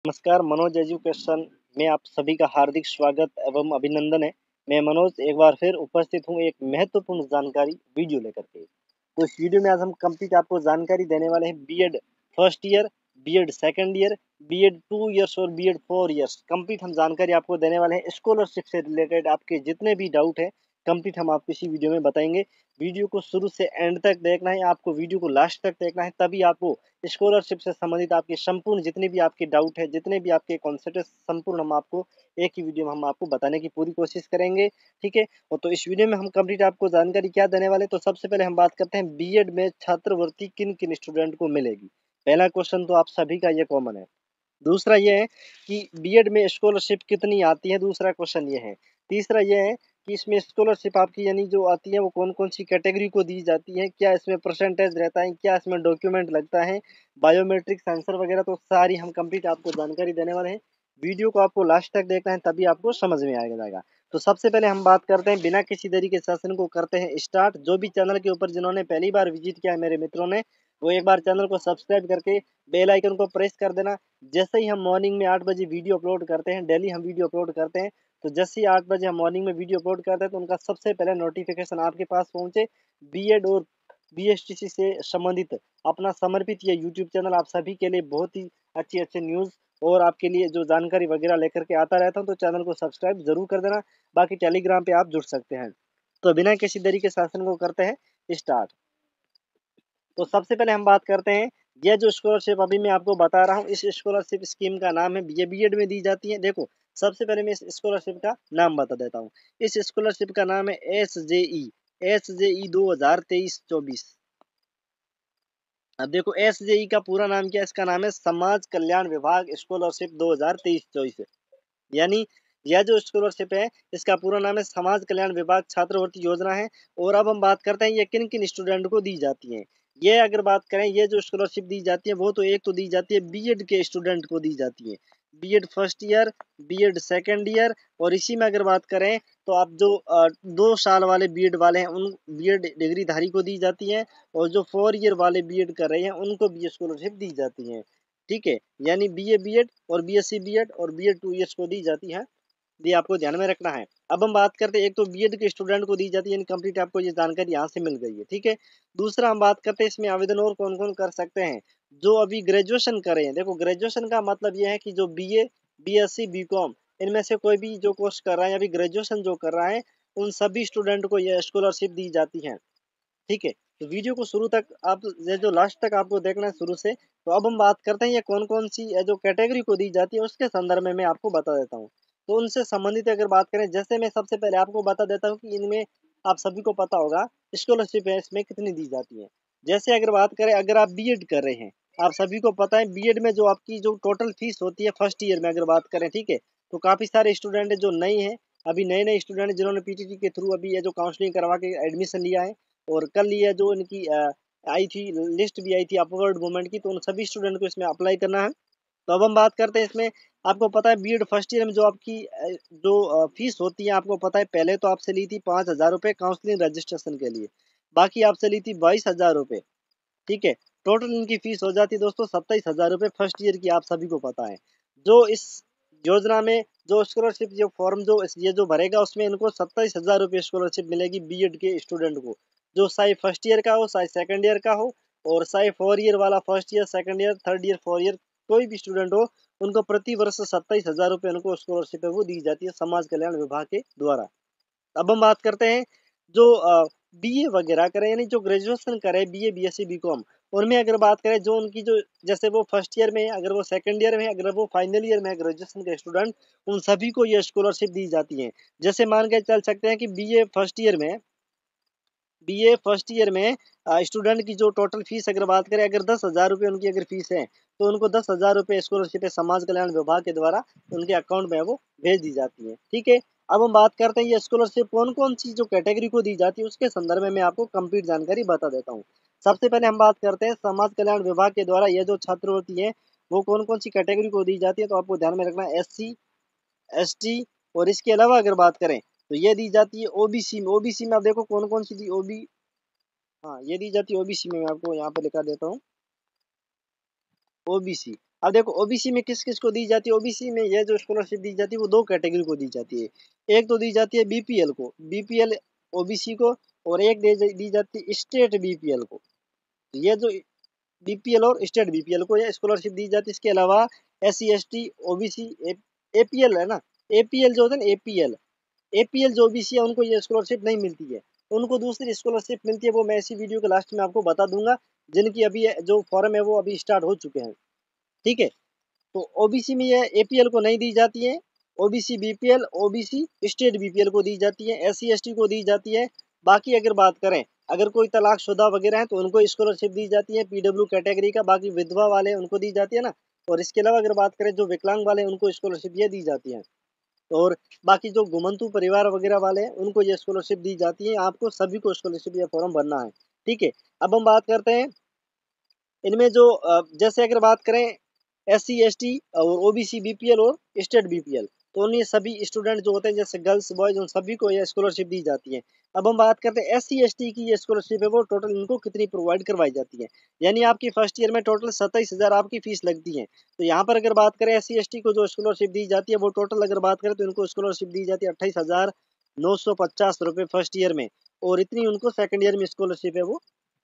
नमस्कार, मनोज एजुकेशन में आप सभी का हार्दिक स्वागत एवं अभिनंदन है। मैं मनोज एक बार फिर उपस्थित हूँ एक महत्वपूर्ण जानकारी वीडियो लेकर के। तो इस वीडियो में आज हम कंप्लीट आपको जानकारी देने वाले हैं B Ed first year, B Ed second year, B Ed 2 years और बीएड 4 इयर्स। कंप्लीट हम जानकारी आपको देने वाले हैं स्कॉलरशिप से रिलेटेड। आपके जितने भी डाउट है कंप्लीट हम आपको इसी वीडियो में बताएंगे। वीडियो को शुरू से एंड तक देखना है, आपको वीडियो को लास्ट तक देखना है, तभी आपको स्कॉलरशिप से संबंधित आपके संपूर्ण जितने भी आपके डाउट है, जितने भी आपके कॉन्सेप्ट है, संपूर्ण हम आपको एक ही वीडियो में हम आपको बताने की पूरी कोशिश करेंगे। ठीक है, और तो इस वीडियो में हम कंप्लीट आपको जानकारी क्या देने वाले, तो सबसे पहले हम बात करते हैं बीएड में छात्रवृत्ति किन किन स्टूडेंट को मिलेगी। पहला क्वेश्चन तो आप सभी का ये कॉमन है। दूसरा ये है कि बीएड में स्कॉलरशिप कितनी आती है, दूसरा क्वेश्चन ये है। तीसरा ये है कि इसमें स्कॉलरशिप आपकी यानी जो आती है वो कौन कौन सी कैटेगरी को दी जाती है, क्या इसमें परसेंटेज रहता है, क्या इसमें डॉक्यूमेंट लगता है, बायोमेट्रिक सेंसर वगैरह, तो सारी हम कंप्लीट आपको जानकारी देने वाले हैं। वीडियो को आपको लास्ट तक देखना है, तभी आपको समझ में आएगा जाएगा। तो सबसे पहले हम बात करते हैं, बिना किसी देरी के सेशन को करते हैं स्टार्ट। जो भी चैनल के ऊपर जिन्होंने पहली बार विजिट किया है मेरे मित्रों ने, वो एक बार चैनल को सब्सक्राइब करके बेल आइकन को प्रेस कर देना। जैसे ही हम मॉर्निंग में 8 बजे वीडियो अपलोड करते हैं, डेली हम वीडियो अपलोड करते हैं, तो जैसे ही 8 बजे हम मॉर्निंग में वीडियो अपलोड करते हैं तो उनका सबसे पहले नोटिफिकेशन आपके पास पहुंचे। बीएड और बीएसटीसी से संबंधित अपना समर्पित ये यूट्यूब चैनल आप सभी के लिए बहुत ही अच्छी अच्छी न्यूज़ और आपके लिए जो जानकारी वगैरह लेकर के आता रहता हूँ, तो चैनल को सब्सक्राइब जरूर कर देना। बाकी टेलीग्राम पे आप जुड़ सकते हैं। तो बिना किसी देरी के शासन को करते हैं स्टार्ट। तो सबसे पहले हम बात करते हैं, ये जो स्कॉलरशिप अभी मैं आपको बता रहा हूँ, इस स्कॉलरशिप स्कीम का नाम है, ये बीएड में दी जाती है। देखो, सबसे पहले मैं इस स्कॉलरशिप का नाम बता देता हूँ। इस स्कॉलरशिप का नाम है एस जे ई 2023-24। अब देखो, एस जे ई का पूरा नाम क्या है, इसका नाम है समाज कल्याण विभाग स्कॉलरशिप 2023-24। यानी यह जो स्कॉलरशिप है इसका पूरा नाम है समाज कल्याण विभाग छात्रवृत्ति योजना है। और अब हम बात करते हैं ये किन किन स्टूडेंट को दी जाती है। ये अगर बात करें, ये जो स्कॉलरशिप दी जाती है वो तो एक तो दी जाती है बीएड के स्टूडेंट को दी जाती है, B Ed first year, B Ed second year. और इसी में अगर बात करें तो आप जो 2 साल वाले बीएड वाले हैं उन बीएड डिग्री धारी को दी जाती है। और जो 4 ईयर वाले बीएड कर रहे हैं उनको भी स्कॉलरशिप दी जाती है। ठीक है, यानी बीए बीएड और बीएससी बीएड और बीएड 2 इयर्स को दी जाती है। ये आपको ध्यान में रखना है। अब हम बात करते हैं, एक तो बीएड के स्टूडेंट को दी जाती है, यानी कंप्लीट आपको ये जानकारी यहाँ से मिल गई है। ठीक है, दूसरा हम बात करते हैं इसमें आवेदन और कौन कौन कर सकते हैं। जो अभी ग्रेजुएशन कर रहे हैं, देखो ग्रेजुएशन का मतलब ये है कि जो बीए, बीएससी, बीकॉम इनमें से कोई भी जो कोर्स कर रहा है, अभी ग्रेजुएशन जो कर रहा है, उन सभी स्टूडेंट को यह स्कॉलरशिप दी जाती है। ठीक है, तो वीडियो को शुरू तक आप ये जो लास्ट तक आपको देखना है शुरू से। तो अब हम बात करते हैं ये कौन कौन सी ये जो कैटेगरी को दी जाती है उसके संदर्भ में मैं आपको बता देता हूँ। तो उनसे संबंधित अगर बात करें, जैसे मैं सबसे पहले आपको बता देता हूँ कि इनमें आप सभी को पता होगा स्कॉलरशिप है इसमें कितनी दी जाती है। जैसे अगर बात करें, अगर आप बीएड कर रहे हैं, आप सभी को पता है बीएड में जो आपकी जो टोटल फीस होती है फर्स्ट ईयर में अगर बात करें, ठीक है, तो काफी सारे स्टूडेंट है जो नए हैं, अभी नए नए स्टूडेंट जिन्होंने पीटीटी के थ्रू अभी ये जो काउंसलिंग करवा के एडमिशन लिया है। और कल ये जो इनकी आई थी, लिस्ट भी आई थी अपवर्ड मूवमेंट की, तो उन सभी स्टूडेंट को इसमें अप्लाई करना है। तो अब हम बात करते हैं इसमें, आपको पता है बीएड फर्स्ट ईयर में जो आपकी जो फीस होती है, आपको पता है पहले तो आपसे ली थी 5,000 रुपये काउंसलिंग रजिस्ट्रेशन के लिए, बाकी आपसे ली थी 22,000 रुपये। ठीक है, टोटल इनकी फीस हो जाती है दोस्तों 27,000 रुपये फर्स्ट ईयर की, आप सभी को पता है। जो इस योजना में जो स्कॉलरशिप जो फॉर्म जो ये जो भरेगा उसमें इनको 27,000 रुपये स्कॉलरशिप मिलेगी बीएड के स्टूडेंट को, जो चाहे फर्स्ट ईयर का हो चाहे सेकंड ईयर का हो, और चाहे 4 ईयर वाला first year second year third year 4 year कोई भी स्टूडेंट हो, उनको प्रति वर्ष 27,000 रुपये उनको स्कॉलरशिप है वो दी जाती है समाज कल्याण विभाग के द्वारा। अब हम बात करते हैं जो बीए वगैरह करें, यानी जो ग्रेजुएशन करे बीए बीएससी बीकॉम, उनमें अगर बात करें जो उनकी जो, जैसे वो फर्स्ट ईयर में है, अगर वो सेकंड ईयर में है, अगर वो फाइनल ईयर में है ग्रेजुएशन के स्टूडेंट, उन सभी को ये स्कॉलरशिप दी जाती है। जैसे मान के चल सकते हैं कि बीए फर्स्ट ईयर में, बीए फर्स्ट ईयर में स्टूडेंट की जो टोटल फीस अगर बात करें, अगर 10,000 रुपये उनकी अगर फीस है, तो उनको 10,000 रुपये स्कॉलरशिप समाज कल्याण विभाग के द्वारा उनके अकाउंट में वो भेज दी जाती है। ठीक है, अब हम बात करते हैं ये स्कॉलरशिप कौन कौन सी जो कैटेगरी को दी जाती है उसके संदर्भ में मैं आपको कंप्लीट जानकारी बता देता हूँ। सबसे पहले हम बात करते हैं समाज कल्याण विभाग के द्वारा ये जो छात्रवृत्ति है वो कौन कौन सी कैटेगरी को दी जाती है। तो आपको ध्यान में रखना है एससी, एसटी, और इसके अलावा अगर बात करें तो ये दी जाती है ओबीसी में। ओबीसी में आप देखो कौन कौन सी दी, ओबी, हाँ ये दी जाती है ओबीसी में, मैं आपको यहाँ पे लिखा देता हूँ ओबीसी। अब देखो ओबीसी में किस किस को दी जाती है, ओबीसी में ये जो स्कॉलरशिप दी जाती है वो दो कैटेगरी को दी जाती है। एक तो दी जाती है बीपीएल को, बीपीएल ओबीसी को, और एक दी जाती है स्टेट बीपीएल को। ये जो बीपीएल और स्टेट बीपीएल को ये स्कॉलरशिप दी जाती है। इसके अलावा एससी एसटी ओबीसी एपीएल है ना, एपीएल जो होता है ना, एपीएल एपीएल जो ओबीसी है उनको ये स्कॉलरशिप नहीं मिलती है, उनको दूसरी स्कॉलरशिप मिलती है। वो मैं इसी वीडियो के लास्ट में आपको बता दूंगा, जिनकी अभी जो फॉर्म है वो अभी स्टार्ट हो चुके हैं। ठीक है, तो ओबीसी में ये एपीएल को नहीं दी जाती है, OBC BPL OBC state BPL को दी जाती है, एससी एसटी को दी जाती है। बाकी अगर बात करें, अगर कोई तलाकशुदा वगैरह है तो उनको स्कॉलरशिप दी जाती है पीडब्ल्यू कैटेगरी का, बाकी विधवा वाले उनको दी जाती है ना। और इसके अलावा अगर बात करें जो विकलांग वाले उनको स्कॉलरशिप ये दी जाती है। और बाकी जो घुमंतु परिवार वगैरह वाले हैं उनको ये स्कॉलरशिप दी जाती है। आपको सभी को स्कॉलरशिप या फॉर्म भरना है। ठीक है, अब हम बात करते हैं इनमें जो जैसे अगर बात करें एससी एसटी और ओबीसी बीपीएल और स्टेट बीपीएल, तो उन्हें सभी स्टूडेंट जो होते हैं जैसे गर्ल्स बॉयज उन सभी को ये स्कॉलरशिप दी जाती है। अब हम बात करते हैं एससी एसटी की ये स्कॉलरशिप है वो टोटल इनको कितनी प्रोवाइड करवाई जाती है। यानी आपकी फर्स्ट ईयर में टोटल 27,000 आपकी फीस लगती है। तो यहाँ पर अगर बात करें एससी एसटी को जो स्कॉलरशिप दी जाती है वो टोटल अगर बात करें तो इनको स्कॉलरशिप दी जाती है 28,950 रुपये फर्स्ट ईयर में, और इतनी उनको सेकेंड ईयर में स्कॉलरशिप है वो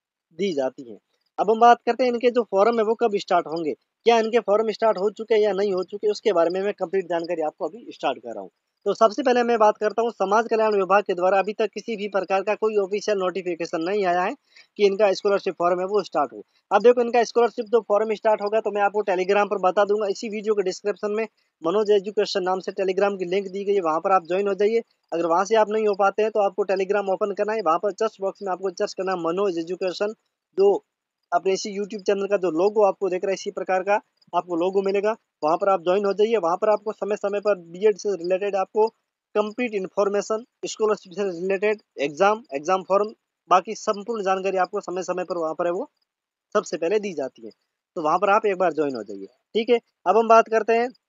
दी जाती है। अब हम बात करते हैं इनके जो फॉर्म है वो कब स्टार्ट होंगे, क्या इनके फॉर्म स्टार्ट हो चुके हैं या नहीं हो चुके, उसके बारे में मैं कंप्लीट जानकारी आपको अभी स्टार्ट कर रहा हूँ। तो सबसे पहले मैं बात करता हूँ समाज कल्याण विभाग के द्वारा अभी तक किसी भी प्रकार का कोई ऑफिशियल नोटिफिकेशन नहीं आया है कि इनका स्कॉलरशिप फॉर्म है वो स्टार्ट हो। अब देखो इनका स्कॉलरशिप जो फॉर्म स्टार्ट होगा तो मैं आपको टेलीग्राम पर बता दूंगा, इसी वीडियो के डिस्क्रिप्शन में मनोज एजुकेशन नाम से टेलीग्राम की लिंक दी गई है, वहां पर आप ज्वाइन हो जाइए। अगर वहां से आप नहीं हो पाते हैं तो आपको टेलीग्राम ओपन करना है, वहां पर सर्च बॉक्स में आपको सर्च करना है मनोज एजुकेशन, जो अपने इसी यूट्यूब चैनल का जो लोगो आपको देख रहा है इसी प्रकार का आपको लोगो मिलेगा, वहां पर आप ज्वाइन हो जाइए। वहां पर आपको समय समय पर बीएड से रिलेटेड आपको कंप्लीट इन्फॉर्मेशन, स्कॉलरशिप से रिलेटेड एग्जाम फॉर्म, बाकी संपूर्ण जानकारी आपको समय समय पर वहां पर है वो सबसे पहले दी जाती है। तो वहां पर आप एक बार ज्वाइन हो जाइए। ठीक है, अब हम बात करते हैं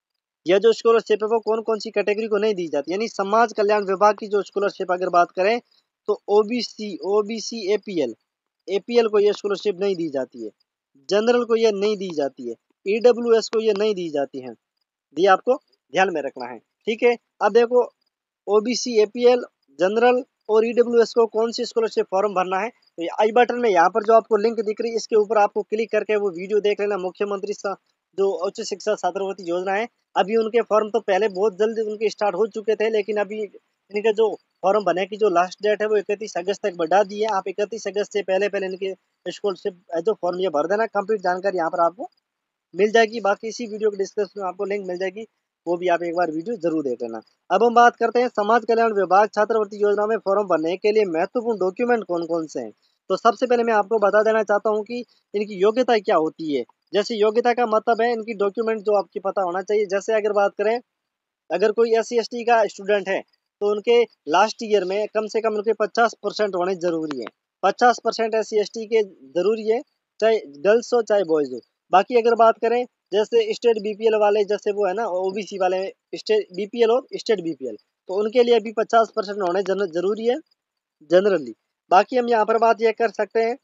यह जो स्कॉलरशिप है वो कौन कौन सी कैटेगरी को नहीं दी जाती। यानी समाज कल्याण विभाग की जो स्कॉलरशिप अगर बात करें तो ओबीसी ओबीसी एपीएल एपीएल को ये स्कॉलरशिप नहीं दी जाती है, जनरल को ये नहीं दी जाती है, ईडब्ल्यूएस को ये नहीं दी जाती है। ये आपको ध्यान में रखना है। ठीक है, अब देखो ओबीसी एपीएल जनरल और ईडब्ल्यूएस को कौन सी स्कॉलरशिप फॉर्म भरना है, तो आई बटन में यहाँ पर जो आपको लिंक दिख रही है इसके ऊपर आपको क्लिक करके वो वीडियो देख लेना। मुख्यमंत्री जो उच्च शिक्षा छात्रवृत्ति योजना है, अभी उनके फॉर्म तो पहले बहुत जल्द उनके स्टार्ट हो चुके थे, लेकिन अभी इनके जो फॉर्म भरने की जो लास्ट डेट है वो 31 अगस्त तक बढ़ा दी है। आप 31 अगस्त से पहले पहले इनके स्कॉलरशिप जो फॉर्म ये भर देना। कंप्लीट जानकारी यहाँ पर आपको मिल जाएगी, बाकी इसी वीडियो के डिस्क्रिप्शन में आपको लिंक मिल जाएगी, वो भी आप एक बार वीडियो जरूर देख लेना। अब हम बात करते हैं समाज कल्याण विभाग छात्रवृत्ति योजना में फॉर्म भरने के लिए महत्वपूर्ण डॉक्यूमेंट कौन कौन से हैं। तो सबसे पहले मैं आपको बता देना चाहता हूँ कि इनकी योग्यता क्या होती है। जैसे योग्यता का मतलब है इनकी डॉक्यूमेंट जो आपकी पता होना चाहिए। जैसे अगर बात करें, अगर कोई SC ST का स्टूडेंट है तो उनके लास्ट ईयर में कम से कम उनके 50% होने जरूरी है। 50% SC ST के जरूरी है, चाहे गर्ल्स हो चाहे बॉयज हो। बाकी अगर बात करें जैसे स्टेट बीपीएल वाले, जैसे वो है ना ओबीसी वाले, स्टेट बीपीएल और स्टेट बीपीएल, तो उनके लिए भी 50% होने जरूरी है जनरली। बाकी हम यहाँ पर बात यह कर सकते हैं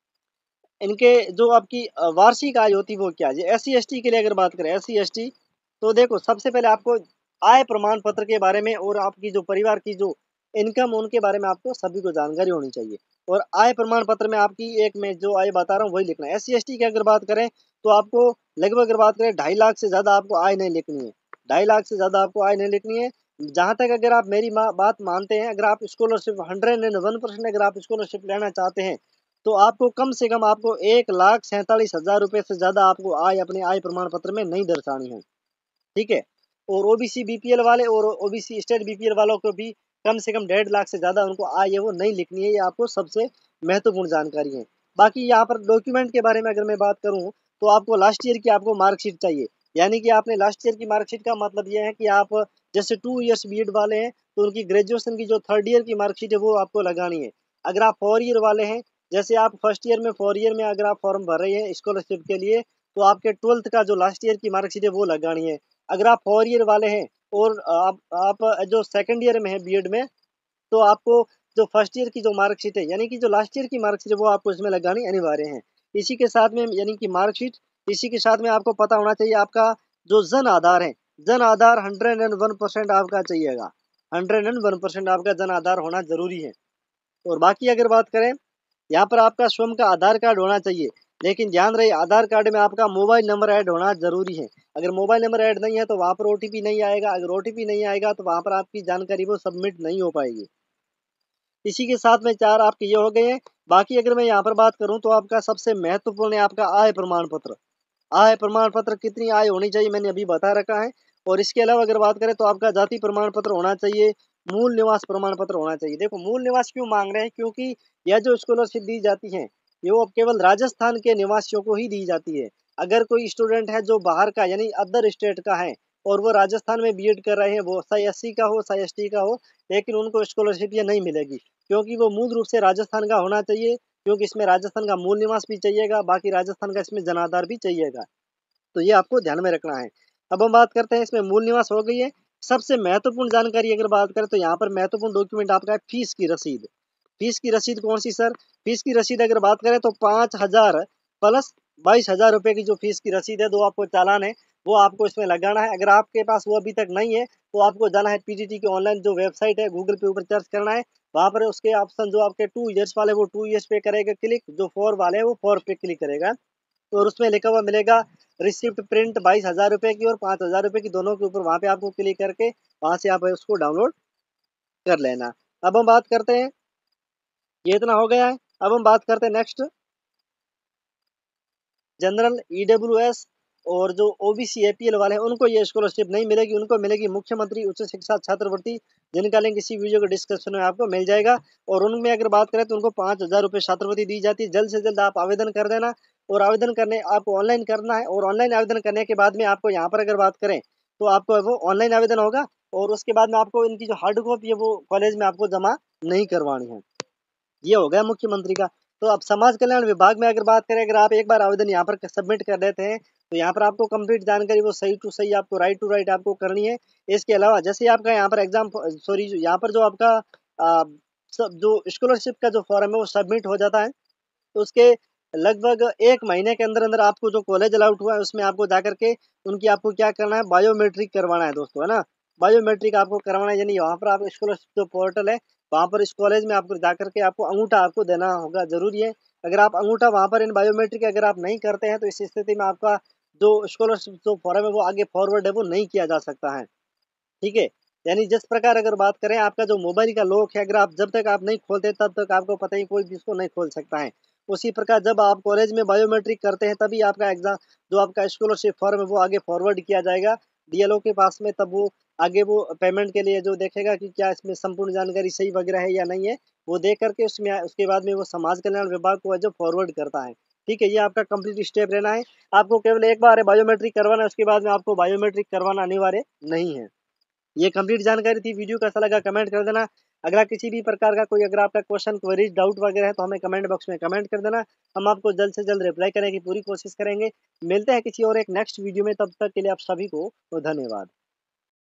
इनके जो आपकी वार्षिक आय होती है वो क्या है। SC ST के लिए अगर बात करें SC ST, तो देखो सबसे पहले आपको आय प्रमाण पत्र के बारे में और आपकी जो परिवार की जो इनकम उनके बारे में आपको सभी को जानकारी होनी चाहिए। और आय प्रमाण पत्र में आपकी एक मैं जो आय बता रहा हूँ वही लिखना है। SC ST की अगर बात करें तो आपको लगभग अगर बात करें 2.5 लाख से ज्यादा आपको आय नहीं लिखनी है, 2.5 लाख से ज्यादा आपको आय नहीं लिखनी है। जहां तक अगर आप मेरी बात मानते हैं, अगर आप स्कॉलरशिप 101% अगर आप स्कॉलरशिप लेना चाहते हैं तो आपको कम से कम आपको 1,47,000 रुपये से ज्यादा आपको आय अपने आय प्रमाण पत्र में नहीं दर्शानी है। ठीक है, और ओबीसी बीपीएल वाले और ओबीसी स्टेट बीपीएल वालों को भी कम से कम 1.5 लाख से ज्यादा उनको आय है वो नहीं लिखनी है। ये आपको सबसे महत्वपूर्ण जानकारी है। बाकी यहाँ पर डॉक्यूमेंट के बारे में अगर मैं बात करूँ तो आपको लास्ट ईयर की आपको मार्कशीट चाहिए। यानी कि आपने लास्ट ईयर की मार्कशीट का मतलब ये है कि आप जैसे 2 इयर्स बीएड वाले हैं तो उनकी ग्रेजुएशन की जो थर्ड ईयर की मार्कशीट है वो आपको लगानी है। अगर आप 4 ईयर वाले हैं, जैसे आप फर्स्ट ईयर में 4 ईयर में अगर आप फॉर्म भर रहे हैं स्कॉलरशिप के लिए, तो आपके 12th का जो लास्ट ईयर की मार्कशीट है वो लगानी है। अगर आप 4 ईयर वाले हैं और आप जो सेकंड ईयर में है बीएड में, तो आपको जो फर्स्ट ईयर की जो मार्कशीट है यानी कि जो लास्ट ईयर की मार्कशीट है वो आपको इसमें लगानी अनिवार्य है। इसी के साथ में यानी कि मार्कशीट इसी के साथ में आपको पता होना चाहिए आपका जो जन आधार है, जन आधार 101% आपका चाहिएगा, 101% आपका जन आधार होना जरूरी है। और बाकी अगर बात करें, यहाँ पर आपका स्वयं का आधार कार्ड होना चाहिए, लेकिन ध्यान रहे आधार कार्ड में आपका मोबाइल नंबर ऐड होना जरूरी है। अगर मोबाइल नंबर ऐड नहीं है तो वहाँ पर ओटीपी नहीं आएगा, अगर ओटीपी नहीं आएगा तो वहाँ पर आपकी जानकारी वो सबमिट नहीं हो पाएगी। इसी के साथ में 4 आपके ये हो गए हैं। बाकी अगर मैं यहाँ पर बात करूँ तो आपका सबसे महत्वपूर्ण है आपका आय प्रमाण पत्र। आय प्रमाण पत्र कितनी आय होनी चाहिए मैंने अभी बता रखा है। और इसके अलावा अगर बात करें तो आपका जाति प्रमाण पत्र होना चाहिए, मूल निवास प्रमाण पत्र होना चाहिए। देखो मूल निवास क्यों मांग रहे हैं, क्योंकि यह जो स्कॉलरशिप दी जाती है ये वो केवल राजस्थान के निवासियों को ही दी जाती है। अगर कोई स्टूडेंट है जो बाहर का यानी अदर स्टेट का है और वो राजस्थान में बीएड कर रहे हैं, वो चाहे एससी का हो चाहे एसटी का हो, लेकिन उनको स्कॉलरशिप ये नहीं मिलेगी, क्योंकि वो मूल रूप से राजस्थान का होना चाहिए, क्योंकि इसमें राजस्थान का मूल निवास भी चाहिएगा, बाकी राजस्थान का इसमें जनाधार भी चाहिएगा। तो ये आपको ध्यान में रखना है। अब हम बात करते हैं, इसमें मूल निवास हो गई है। सबसे महत्वपूर्ण जानकारी अगर बात करें तो यहाँ पर महत्वपूर्ण डॉक्यूमेंट आपका है फीस की रसीद। फीस की रसीद कौन सी सर? फीस की रसीद अगर बात करें तो 5,000 प्लस 22,000 रुपए की जो फीस की रसीद है, दो आपको चालान है, वो आपको इसमें लगाना है। अगर आपके पास वो अभी तक नहीं है तो आपको जाना है पीजीटी की ऑनलाइन जो वेबसाइट है, गूगल पे ऊपर सर्च करना है, वहां पर उसके ऑप्शन जो आपके 2 ईयर्स वाले वो 2 ईयर्स पे करेगा क्लिक, जो 4 वाले है वो 4 पे क्लिक करेगा। और उसमें लिखा हुआ मिलेगा रिसिप्ट प्रिंट 22,000 रुपए की और 5,000 रुपए की, दोनों के ऊपर वहां पे आपको क्लिक करके वहां से आप उसको डाउनलोड कर लेना। अब हम बात करते हैं, ये इतना हो गया है। अब हम बात करते हैं नेक्स्ट, जनरल ईडब्ल्यूएस और जो ओबीसी एपीएल वाले हैं उनको ये स्कॉलरशिप नहीं मिलेगी, उनको मिलेगी मुख्यमंत्री उच्च शिक्षा छात्रवृत्ति, जिनका लिंक इसी वीडियो के डिस्क्रिप्शन में आपको मिल जाएगा। और उनमें अगर बात करें तो उनको 5,000 रुपये छात्रवृत्ति दी जाती है। जल्द से जल्द आप आवेदन कर देना, और आवेदन करने आपको ऑनलाइन करना है, और ऑनलाइन आवेदन करने के बाद में आपको यहाँ पर अगर बात करें तो आपको वो ऑनलाइन आवेदन होगा, और उसके बाद में आपको इनकी जो हार्ड कॉपी है वो कॉलेज में आपको जमा नहीं करवानी है। ये हो गया मुख्यमंत्री का। तो अब समाज कल्याण विभाग में अगर बात करें, अगर आप एक बार आवेदन यहाँ पर सबमिट कर देते हैं तो यहाँ पर आपको कंप्लीट जानकारी वो सही टू सही आपको राइट टू राइट आपको करनी है। इसके अलावा जैसे आपका यहाँ पर एग्जाम सॉरी यहाँ पर जो आपका जो स्कॉलरशिप का जो फॉर्म है वो सबमिट हो जाता है, तो उसके लगभग 1 महीने के अंदर अंदर आपको जो कॉलेज अलाउट हुआ है उसमें आपको जाकर के उनकी आपको क्या करना है, बायोमेट्रिक करवाना है दोस्तों, है ना। बायोमेट्रिक आपको करवाना है, यानी वहाँ पर आप स्कॉलरशिप जो पोर्टल है वहाँ पर इस कॉलेज में आपको जाकर के आपको अंगूठा आपको देना होगा, जरूरी है। अगर आप अंगूठा वहाँ पर इन बायोमेट्रिक अगर आप नहीं करते हैं तो इस स्थिति में आपका जो स्कॉलरशिप जो फॉर्म है वो आगे फॉरवर्ड है वो नहीं किया जा सकता है। ठीक है, यानी जिस प्रकार अगर बात करें आपका जो मोबाइल का लॉक है, अगर आप जब तक आप नहीं खोलते तब तक आपको पता ही कोई भी इसको नहीं खोल सकता है। उसी प्रकार जब आप कॉलेज में बायोमेट्रिक करते हैं तभी आपका एग्जाम जो आपका स्कॉलरशिप फॉर्म है वो आगे फॉरवर्ड किया जाएगा डीएलओ के पास में, तब वो आगे वो पेमेंट के लिए जो देखेगा कि क्या इसमें संपूर्ण जानकारी सही वगैरह है या नहीं है, वो देख करके उसमें उसके बाद में वो समाज कल्याण विभाग को है जो फॉरवर्ड करता है। ठीक है, ये आपका कंप्लीट स्टेप रहना है। आपको केवल एक बार बायोमेट्रिक करवाना है, उसके बाद में आपको बायोमेट्रिक करवाना अनिवार्य नहीं है। ये कंप्लीट जानकारी थी। वीडियो कैसा लगा कमेंट कर देना। अगर किसी भी प्रकार का कोई अगर आपका क्वेश्चन क्वेरीज डाउट वगैरह है तो हमें कमेंट बॉक्स में कमेंट कर देना, हम आपको जल्द से जल्द रिप्लाई करने की पूरी कोशिश करेंगे। मिलते हैं किसी और एक नेक्स्ट वीडियो में, तब तक के लिए आप सभी को धन्यवाद।